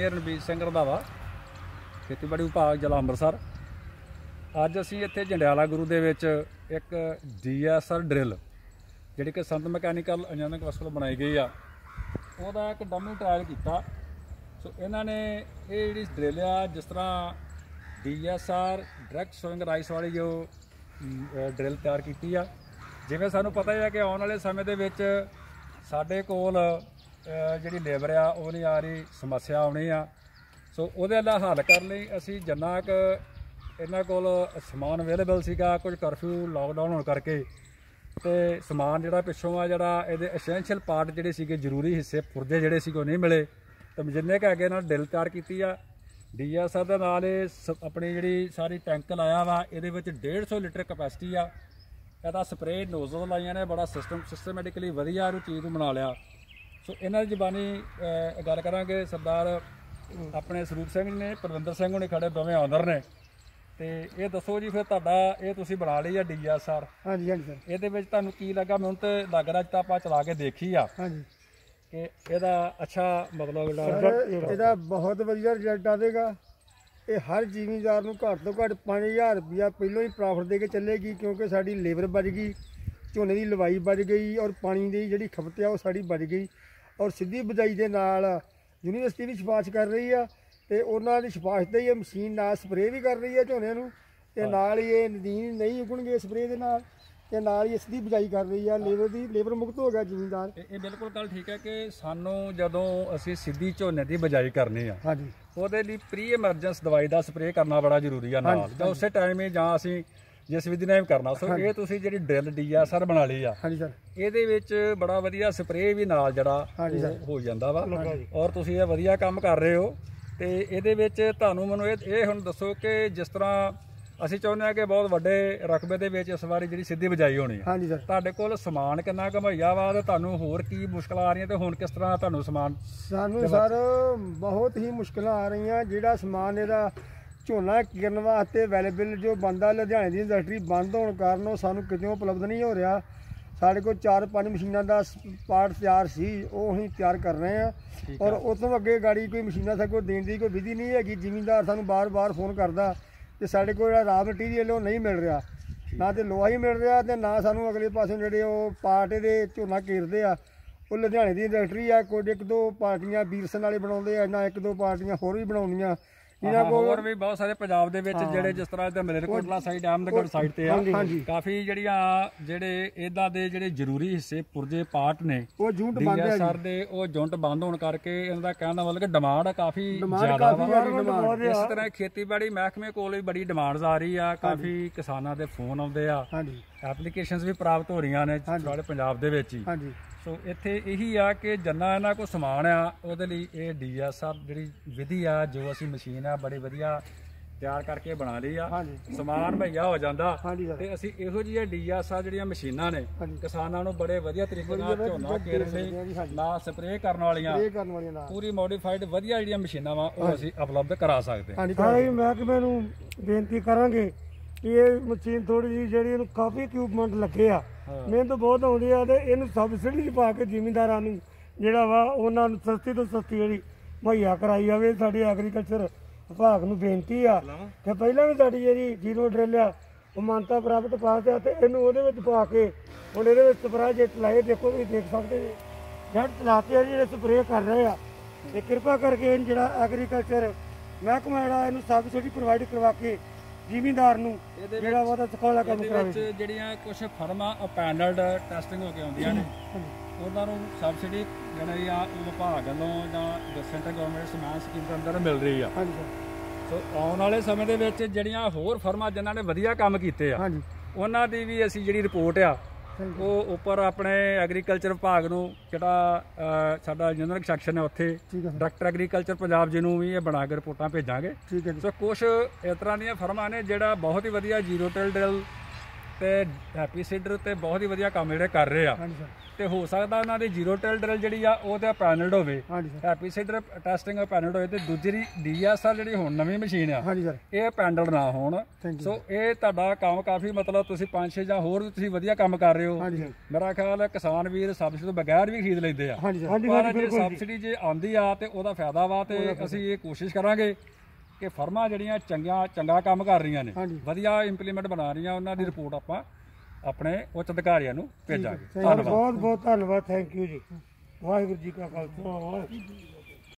Engineer Ranbir Singh Randhawa, ਖੇਤੀਬਾੜੀ ਵਿਭਾਗ ਜ਼ਿਲ੍ਹਾ ਅੰਮ੍ਰਿਤਸਰ। ਅੱਜ ਅਸੀਂ ਇੱਥੇ ਜੰਡਿਆਲਾ ਗੁਰੂ ਦੇ ਵਿੱਚ ਇੱਕ DSR ਡਰਿਲ ਜਿਹੜੀ ਕਿ ਸੰਤ ਮਕੈਨੀਕਲ ਇੰਜੀਨੀਅਰਿੰਗ ਕਲੱਸ ਵੱਲੋਂ ਬਣਾਈ ਗਈ ਆ, ਉਹਦਾ ਇੱਕ ਡਮੀ ਟਰਾਇਲ ਕੀਤਾ। ਸੋ ਇਹਨਾਂ ਨੇ ਇਹ ਜਿਹੜੀ ਡਰਿਲ ਆ, ਜਿਸ ਤਰ੍ਹਾਂ DSR ਡਾਇਰੈਕਟ ਸੋਇੰਗ ਰਾਈਸ ਵਾਲੀ ਜੋ ਡਰਿਲ ਤਿਆਰ ਕੀਤੀ ਆ, ਜਿਵੇਂ ਸਾਨੂੰ ਪਤਾ ਹੈ ਕਿ ਆਉਣ ਵਾਲੇ ਸਮੇਂ ਦੇ ਵਿੱਚ ਸਾਡੇ ਕੋਲ ਜਿਹੜੀ ਲੇਬਰ ਆ ਉਹ ਨਹੀਂ ਆ ਰਹੀ, ਸਮੱਸਿਆ ਆਉਣੀ ਆ। ਸੋ ਉਹਦੇ ਨਾਲ ਹੱਲ ਕਰਨ ਲਈ ਅਸੀਂ ਜਿੰਨਾ ਕੁ ਇਹਨਾਂ ਕੋਲ ਸਮਾਨ ਅਵੇਲੇਬਲ ਸੀਗਾ, ਕੁਝ ਕਰਫਿਊ ਲਾਕਡਾਊਨ ਹੋਣ ਕਰਕੇ ਤੇ ਸਮਾਨ ਜਿਹੜਾ ਪਿੱਛੋਂ ਆ, ਜਿਹੜਾ ਇਹਦੇ ਐਸੈਂਸ਼ੀਅਲ ਪਾਰਟ ਜਿਹੜੇ ਸੀਗੇ, ਜ਼ਰੂਰੀ ਹਿੱਸੇ ਪੁਰਜੇ ਜਿਹੜੇ ਸੀਗੇ ਉਹ ਨਹੀਂ ਮਿਲੇ। ਤਾਂ ਜਿੰਨੇ ਕੁ ਹੈਗੇ ਨਾਲ ਡਰਿਲ ਤਿਆਰ ਕੀਤੀ ਆ। DSR ਦੇ ਨਾਲ ਇਹ ਆਪਣੀ ਜਿਹੜੀ ਸਾਰੀ ਟੈਂਕ ਲਾਇਆ ਵਾ, ਇਹਦੇ ਵਿੱਚ 150 ਲੀਟਰ ਕਪੈਸਿਟੀ ਆ। ਇਹਦਾ ਸਪਰੇਅ ਨੋਜ਼ਲ ਲਾਈਆਂ ਨੇ, ਬੜਾ ਸਿਸਟਮੈਟਿਕਲੀ ਵਧੀਆ ਇਹਨੂੰ ਚੀਜ਼ ਨੂੰ ਬਣਾ ਲਿਆ। ਸੋ ਇਹਨਾਂ ਦੀ ਜ਼ਬਾਨੀ ਗੱਲ ਕਰਾਂਗੇ, ਸਰਦਾਰ ਆਪਣੇ ਸਰੂਪ ਸਿੰਘ ਨੇ, ਪਰਵਿੰਦਰ ਸਿੰਘ ਨੇ ਖੜੇ, ਦੋਵੇਂ ਆਨਰ ਨੇ। ਤੇ ਇਹ ਦੱਸੋ ਜੀ, ਫਿਰ ਤੁਹਾਡਾ ਇਹ ਤੁਸੀਂ ਬਣਾ ਲਈ ਆ DSR? ਹਾਂਜੀ ਹਾਂਜੀ ਸਰ। ਇਹਦੇ ਵਿੱਚ ਤੁਹਾਨੂੰ ਕੀ ਲੱਗਾ? ਮੈਨੂੰ ਤਾਂ ਲੱਗ ਰਿਹਾ ਤਾਂ ਆਪਾਂ ਚਲਾ ਕੇ ਦੇਖੀ ਆ ਕਿ ਇਹਦਾ ਅੱਛਾ ਮਤਲਬ ਇਹਦਾ ਬਹੁਤ ਵਧੀਆ ਰਿਜ਼ਲਟ ਆਵੇਗਾ। ਇਹ ਹਰ ਜ਼ਿਮੀਂਦਾਰ ਨੂੰ ਘੱਟ ਤੋਂ ਘੱਟ 5000 ਰੁਪਇਆ ਪਹਿਲਾਂ ਹੀ ਪ੍ਰੋਫਿਟ ਦੇ ਕੇ ਚੱਲੇਗੀ, ਕਿਉਂਕਿ ਸਾਡੀ ਲੇਬਰ ਬਚ ਗਈ, ਝੋਨੇ ਦੀ ਲਵਾਈ ਬਚ ਗਈ, ਔਰ ਪਾਣੀ ਦੀ ਜਿਹੜੀ ਖਪਤ ਆ ਉਹ ਸਾਡੀ ਬਚ ਗਈ। ਔਰ ਸਿੱਧੀ ਬਿਜਾਈ ਦੇ ਨਾਲ ਯੂਨੀਵਰਸਿਟੀ ਵੀ ਸਿਫਾਰਿਸ਼ ਕਰ ਰਹੀ ਆ, ਤੇ ਉਹਨਾਂ ਦੀ ਸਿਫਾਰਿਸ਼ ਤੇ ਹੀ ਇਹ ਮਸ਼ੀਨ ਨਾਲ ਸਪਰੇਅ ਵੀ ਕਰ ਰਹੀ ਆ ਝੋਨਿਆਂ ਨੂੰ, ਤੇ ਨਾਲ ਹੀ ਇਹ ਨਦੀਨ ਨਹੀਂ ਉਗਣਗੇ ਸਪਰੇਅ ਦੇ ਨਾਲ, ਤੇ ਨਾਲ ਹੀ ਸਿੱਧੀ ਬਿਜਾਈ ਕਰ ਰਹੀ ਆ। ਲੇਬਰ ਮੁਕਤ ਹੋ ਗਿਆ ਜ਼ਿਮੀਂਦਾਰ। ਇਹ ਬਿਲਕੁਲ ਗੱਲ ਠੀਕ ਹੈ ਕਿ ਸਾਨੂੰ ਜਦੋਂ ਅਸੀਂ ਸਿੱਧੀ ਝੋਨੇ ਦੀ ਬਿਜਾਈ ਕਰਨੀ ਆ, ਹਾਂਜੀ, ਉਹਦੇ ਲਈ ਪ੍ਰੀ ਐਮਰਜੈਂਸ ਦਵਾਈ ਦਾ ਸਪਰੇਅ ਕਰਨਾ ਬੜਾ ਜ਼ਰੂਰੀ ਆ ਨਾਲ, ਜਾਂ ਉਸੇ ਟਾਈਮ ਹੀ ਜਾਂ ਅਸੀਂ ਜਿਸ ਵਿਧੀ ਨਾਲ ਕਰਨਾ। ਸੋ ਇਹ ਤੁਸੀਂ ਜਿਹੜੀ ਡਰਿਲ DSR ਬਣਾ ਲਈ ਆ, ਹਾਂਜੀ ਸਰ, ਇਹਦੇ ਵਿੱਚ ਬੜਾ ਵਧੀਆ ਸਪਰੇਅ ਵੀ ਨਾਲ ਜਿਹੜਾ ਹੋ ਜਾਂਦਾ ਵਾ, ਔਰ ਤੁਸੀਂ ਇਹ ਵਧੀਆ ਕੰਮ ਕਰ ਰਹੇ ਹੋ। ਤੇ ਇਹਦੇ ਵਿੱਚ ਤੁਹਾਨੂੰ ਮੈਨੂੰ ਇਹ ਹੁਣ ਦੱਸੋ ਕਿ ਜਿਸ ਤਰ੍ਹਾਂ ਅਸੀਂ ਚਾਹੁੰਦੇ ਹਾਂ ਕਿ ਬਹੁਤ ਵੱਡੇ ਰਕਬੇ ਦੇ ਵਿੱਚ ਇਸ ਵਾਰੀ ਜਿਹੜੀ ਸਿੱਧੀ ਬਿਜਾਈ ਹੋਣੀ ਹੈ, ਹਾਂਜੀ ਸਰ, ਤੁਹਾਡੇ ਕੋਲ ਸਮਾਨ ਕਿੰਨਾ ਕੁ ਮੁਹੱਈਆ ਵਾ, ਤੇ ਤੁਹਾਨੂੰ ਹੋਰ ਕੀ ਮੁਸ਼ਕਲਾਂ ਆ ਰਹੀਆਂ, ਤੇ ਹੁਣ ਕਿਸ ਤਰ੍ਹਾਂ ਤੁਹਾਨੂੰ ਸਮਾਨ? ਸਾਨੂੰ ਸਰ ਬਹੁਤ ਹੀ ਮੁਸ਼ਕਲਾਂ ਆ ਰਹੀਆਂ। ਜਿਹੜਾ ਸਮਾਨ ਇਹਦਾ ਝੋਨਾ ਕਿਰਨ ਵਾਸਤੇ ਅਵੇਲੇਬਲ ਜੋ ਬੰਦਾ, ਲੁਧਿਆਣੇ ਦੀ ਇੰਡਸਟਰੀ ਬੰਦ ਹੋਣ ਕਾਰਨ ਉਹ ਸਾਨੂੰ ਕਿਤੇ ਉਪਲਬਧ ਨਹੀਂ ਹੋ ਰਿਹਾ। ਸਾਡੇ ਕੋਲ 4-5 ਮਸ਼ੀਨਾਂ ਦਾ ਪਾਰਟ ਤਿਆਰ ਸੀ, ਉਹ ਅਸੀਂ ਤਿਆਰ ਕਰ ਰਹੇ ਹਾਂ, ਔਰ ਉਸ ਤੋਂ ਅੱਗੇ ਗਾੜੀ ਕੋਈ ਮਸ਼ੀਨਾਂ ਸਾਡੇ ਕੋਲ ਦੇਣ ਦੀ ਕੋਈ ਵਿਧੀ ਨਹੀਂ ਹੈਗੀ। ਜ਼ਿਮੀਂਦਾਰ ਸਾਨੂੰ ਬਾਰ-ਬਾਰ ਫੋਨ ਕਰਦਾ ਤੇ ਸਾਡੇ ਕੋਲ ਜਿਹੜਾ ਰਾ ਮਟੀਰੀਅਲ ਉਹ ਨਹੀਂ ਮਿਲ ਰਿਹਾ, ਨਾ ਤੇ ਲੋਹਾ ਹੀ ਮਿਲ ਰਿਹਾ, ਤੇ ਨਾ ਸਾਨੂੰ ਅਗਲੇ ਪਾਸੇ ਜਿਹੜੇ ਉਹ ਪਾਰਟ ਇਹਦੇ ਝੋਨਾ ਘੇਰਦੇ ਆ ਉਹ ਲੁਧਿਆਣੇ ਦੀ ਇੰਡਸਟਰੀ ਆ। ਕੋਈ 1-2 ਪਾਰਟੀਆਂ ਬੀਰਸਨ ਵਾਲੇ ਬਣਾਉਂਦੇ ਆ, ਨਾ 1-2 ਪਾਰਟੀਆਂ ਹੋਰ ਵੀ ਬਣਾਉਂਦੀਆਂ। ਇਹਨਾਂ ਕੋਲ ਹੋਰ ਵੀ ਬਹੁਤ ਸਾਰੇ ਪੰਜਾਬ ਦੇ ਵਿੱਚ ਜਿਹੜੇ ਜਿਸ ਤਰ੍ਹਾਂ ਇਹਦਾ ਮਲੇਰਕੋਟਲਾ ਸਾਈਡ, ਅਹਿਮਦਗੜ੍ਹ ਸਾਈਡ ਤੇ ਆ, ਕਾਫੀ ਜਿਹੜੇ ਇਦਾਂ ਦੇ ਜਿਹੜੇ ਜ਼ਰੂਰੀ ਹਿੱਸੇ ਪੁਰਜੇ ਪਾਰਟ ਨੇ ਉਹ ਜੂੰਟ ਬੰਦ ਆ DSR ਦੇ, ਉਹ ਜੁੰਟ ਬੰਦ ਹੋਣ ਕਰਕੇ ਇਹਨਾਂ ਦਾ ਕਹਿਣ ਦਾ ਮਤਲਬ ਕਿ ਡਿਮਾਂਡ ਕਾਫੀ ਜ਼ਿਆਦਾ ਵਾ। ਇਸ ਤਰ੍ਹਾਂ ਖੇਤੀਬਾੜੀ ਮਹਿਕਮੇ ਕੋਲ ਵੀ ਬੜੀ ਡਿਮਾਂਡਸ ਆ ਰਹੀ ਆ, ਕਾਫੀ ਕਿਸਾਨਾਂ ਦੇ ਫੋਨ ਆਉਂਦੇ ਆ, ਐਪਲੀਕੇਸ਼ਨਸ ਵੀ ਪ੍ਰਾਪਤ ਹੋ ਰਹੀਆਂ ਨੇ ਸਾਰੇ ਪੰਜਾਬ ਦੇ ਵਿੱਚ ਹੀ। ਸੋ ਇੱਥੇ ਇਹੀ ਆ ਕਿ ਜਿੰਨਾ ਇਹਨਾਂ ਕੋਲ ਸਮਾਨ ਆ, ਉਹਦੇ ਲਈ ਇਹ DSR ਜਿਹੜੀ ਵਿਧੀ ਆ, ਜੋ ਅਸੀਂ ਮਸ਼ੀਨ ਆ ਬੜੀ ਵਧੀਆ ਤਿਆਰ ਕਰਕੇ ਬਣਾ ਲਈ ਆ, ਸਮਾਨ ਮੁਹੱਈਆ ਹੋ ਜਾਂਦਾ। ਤੇ ਅਸੀਂ ਇਹੋ ਜਿਹੀਆਂ DSR ਜਿਹੜੀਆਂ ਮਸ਼ੀਨਾਂ ਨੇ ਕਿਸਾਨਾਂ ਨੂੰ ਬੜੇ ਵਧੀਆ ਤਰੀਕੇ ਨਾਲ ਝੋਨਾ ਕੇਰਨ ਲਈ, ਨਾ ਸਪਰੇਅ ਕਰਨ ਵਾਲੀਆਂ, ਪੂਰੀ ਮੋਡੀਫਾਈਡ ਵਧੀਆ ਜਿਹੜੀਆਂ ਮਸ਼ੀਨਾਂ ਵਾ ਉਹ ਅਸੀਂ ਉਪਲਬਧ ਕਰਾ ਸਕਦੇ ਹਾਂ। ਮਹਿਕਮੇ ਨੂੰ ਬੇਨਤੀ ਕਰਾਂਗੇ ਕਿ ਇਹ ਮਸ਼ੀਨ ਥੋੜੀ ਜਿਹੀ ਜਿਹੜੀ ਇਹਨੂੰ ਕਾਫੀ ਇਕਵਿਪਮੈਂਟ ਲੱਗੇ ਆ, ਮਿਹਨਤ ਬਹੁਤ ਆਉਂਦੀ ਆ, ਤੇ ਇਹਨੂੰ ਸਬਸਿਡੀ ਪਾ ਕੇ ਜ਼ਿਮੀਂਦਾਰਾਂ ਨੂੰ ਜਿਹੜਾ ਵਾ ਉਹਨਾਂ ਨੂੰ ਸਸਤੀ ਤੋਂ ਸਸਤੀ ਜਿਹੜੀ ਮੁਹੱਈਆ ਕਰਾਈ ਜਾਵੇ। ਸਾਡੀ ਐਗਰੀਕਲਚਰ ਵਿਭਾਗ ਨੂੰ ਬੇਨਤੀ ਆ ਕਿ ਪਹਿਲਾਂ ਵੀ ਸਾਡੀ ਜਿਹੜੀ ਜ਼ੀਰੋ ਡਰਿਲ ਆ ਉਹ ਮਾਨਤਾ ਪ੍ਰਾਪਤ ਪਾਸ ਆ, ਤੇ ਇਹਨੂੰ ਉਹਦੇ ਵਿੱਚ ਪਾ ਕੇ ਹੁਣ ਇਹਦੇ ਵਿੱਚ ਸਪਰੇਅ ਜੇ ਚਲਾਏ, ਦੇਖੋ ਤੁਸੀਂ ਦੇਖ ਸਕਦੇ ਜੀ ਜਦ ਚਲਾਤੇ ਆ ਜਿਹੜੇ ਸਪਰੇਅ ਕਰ ਰਹੇ ਆ। ਤੇ ਕਿਰਪਾ ਕਰਕੇ ਜਿਹੜਾ ਐਗਰੀਕਲਚਰ ਮਹਿਕਮਾ ਜਿਹੜਾ ਇਹਨੂੰ ਸਬਸਿਡੀ ਪ੍ਰੋਵਾਈਡ ਕਰਵਾ ਕੇ ਜ਼ਿਮੀਂਦਾਰ ਨੂੰ ਜਿਹੜਾ ਉਹਦਾ ਸਿਖਾਉਣਾ ਕੰਮ ਕਰਾਵੇ। ਜਿਹੜੀਆਂ ਕੁਝ ਫਰਮਾਂ ਪੈਨਲਡ ਟੈਸਟਿੰਗ ਹੋ ਕੇ ਆਉਂਦੀਆਂ ਨੇ, ਉਹਨਾਂ ਨੂੰ ਸਬਸਿਡੀ ਜਿਹੜੀ ਆ ਉਹ ਵਿਭਾਗ ਵੱਲੋਂ ਜਾਂ ਸੈਂਟਰ ਗਵਰਨਮੈਂਟ ਸਮਾਨ ਸਕੀਮ ਦੇ ਅੰਦਰ ਮਿਲ ਰਹੀ ਆ। ਸੋ ਆਉਣ ਵਾਲੇ ਸਮੇਂ ਦੇ ਵਿੱਚ ਜਿਹੜੀਆਂ ਹੋਰ ਫਰਮਾਂ ਜਿਨ੍ਹਾਂ ਨੇ ਵਧੀਆ ਕੰਮ ਕੀਤੇ ਆ, ਉਹਨਾਂ ਦੀ ਵੀ ਅਸੀਂ ਜਿਹੜੀ ਰਿਪੋਰਟ ਆ ਉਹ ਉੱਪਰ ਆਪਣੇ ਐਗਰੀਕਲਚਰ ਵਿਭਾਗ ਨੂੰ, ਜਿਹੜਾ ਸਾਡਾ ਇੰਜੀਨੀਅਰਿੰਗ ਸੈਕਸ਼ਨ ਹੈ ਉੱਥੇ, ਡਾਇਰੈਕਟਰ ਐਗਰੀਕਲਚਰ ਪੰਜਾਬ ਜੀ ਨੂੰ ਵੀ ਇਹ ਬਣਾ ਕੇ ਰਿਪੋਰਟਾਂ ਭੇਜਾਂਗੇ। ਸੋ ਕੁਛ ਇਸ ਤਰ੍ਹਾਂ ਦੀਆਂ ਫਰਮਾਂ ਨੇ ਜਿਹੜਾ ਬਹੁਤ ਹੀ ਵਧੀਆ ਜ਼ੀਰੋ ਟਿਲ ਡਰਿਲ ਤੇ ਹੈਪੀ ਸੀਡਰ ਤੇ ਬਹੁਤ ਹੀ ਵਧੀਆ ਕੰਮ ਜਿਹੜੇ ਕਰ ਰਹੇ ਆ। ਤੇ ਹੋ ਸਕਦਾ ਉਹਨਾਂ ਦੀ ਜ਼ੀਰੋ ਟਿਲ ਡਰਿਲ ਜਿਹੜੀ ਆ ਉਹ ਤੇ ਪੈਨਲਡ ਹੋਵੇ, ਹਾਂਜੀ ਸਰ, ਹੈਪੀਸੀਡਰ ਟੈਸਟਿੰਗ ਪੈਨਲਡ ਹੋਵੇ, ਤੇ ਦੂਜੀ DSR ਜਿਹੜੀ ਹੁਣ ਨਵੀਂ ਮਸ਼ੀਨ ਆ ਹਾਂਜੀ ਸਰ, ਇਹ ਪੈਨਲਡ ਨਾ ਹੋਣ। Thank you. ਸੋ ਇਹ ਤੁਹਾਡਾ ਕੰਮ ਕਾਫੀ ਮਤਲਬ ਤੁਸੀਂ 5-6 ਜਾਂ ਹੋਰ ਵੀ ਤੁਸੀਂ ਵਧੀਆ ਕੰਮ ਕਰ ਰਹੇ ਹੋ। ਹਾਂਜੀ ਸਰ, ਮੇਰਾ ਖਿਆਲ ਹੈ ਕਿਸਾਨ ਵੀਰ ਸਬਸਿਡੀ ਤੋਂ ਬਗੈਰ ਵੀ ਖਰੀਦ ਲੈਂਦੇ ਆ, ਹਾਂਜੀ ਸਰ, ਹਾਂਜੀ ਪਰ ਹਾਂਜੀ ਜੇ ਬਿਲਕੁਲ ਜੀ। ਸਬਸਿਡੀ ਜੇ ਆਉਂਦੀ ਆ ਤੇ ਉਹਦਾ ਫਾਇਦਾ ਵਾ, ਤੇ ਅਸੀਂ ਇਹ ਕੋਸ਼ਿਸ਼ ਕਰਾਂਗੇ ਕਿ ਫਰਮਾਂ ਜਿਹੜੀਆਂ ਚੰਗਾ ਕੰਮ ਕਰ ਰਹੀਆਂ ਨੇ, ਹਾਂਜੀ। ਵਧੀਆ ਇੰਪਲੀਮੈਂਟ ਬਣਾ ਰਹੀਆਂ, ਉਹਨਾਂ ਦੀ ਰਿਪੋਰਟ ਆਪਾਂ ਆਪਣੇ ਉੱਚ ਅਧਿਕਾਰੀਆਂ ਨੂੰ ਭੇਜਾਂਗੇ। ਬਹੁਤ ਬਹੁਤ ਧੰਨਵਾਦ, ਥੈਂਕ ਯੂ ਜੀ। ਵਾਹਿਗੁਰੂ ਜੀ ਕਾ ਖਾਲਸਾ।